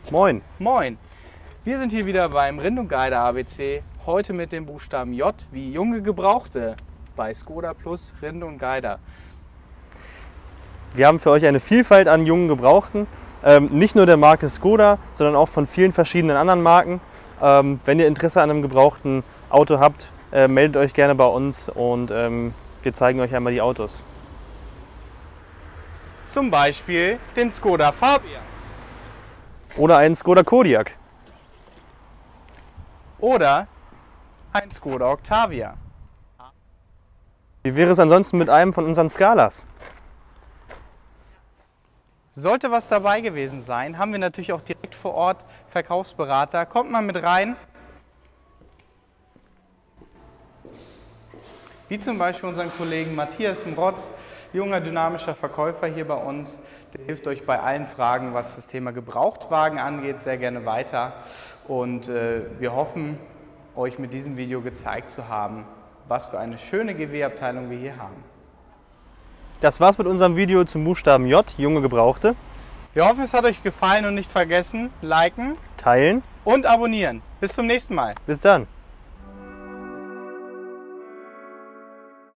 Moin. Moin. Wir sind hier wieder beim Rind und Geider ABC. Heute mit dem Buchstaben J wie junge Gebrauchte bei Skoda Plus Rind und Geider. Wir haben für euch eine Vielfalt an jungen Gebrauchten. Nicht nur der Marke Skoda, sondern auch von vielen verschiedenen anderen Marken. Wenn ihr Interesse an einem gebrauchten Auto habt, meldet euch gerne bei uns und wir zeigen euch einmal die Autos. Zum Beispiel den Skoda Fabia Oder einen Skoda Kodiaq. oder ein Skoda Octavia. Wie wäre es ansonsten mit einem von unseren Scalas? Sollte was dabei gewesen sein, haben wir natürlich auch direkt vor Ort Verkaufsberater. Kommt mal mit rein. Wie zum Beispiel unseren Kollegen Matthias Mrotz, junger dynamischer Verkäufer hier bei uns. Der hilft euch bei allen Fragen, was das Thema Gebrauchtwagen angeht, sehr gerne weiter. Und wir hoffen, euch mit diesem Video gezeigt zu haben, was für eine schöne GW-Abteilung wir hier haben. Das war's mit unserem Video zum Buchstaben J, junge Gebrauchte. Wir hoffen, es hat euch gefallen und nicht vergessen, liken Teilen. und abonnieren. Bis zum nächsten Mal. Bis dann.